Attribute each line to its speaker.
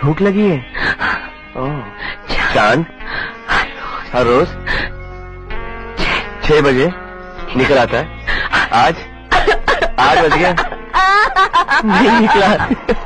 Speaker 1: भूख लगी है? ओह, चांद हर रोज 6 बजे निकल आता है। आज बज गया नहीं निकला।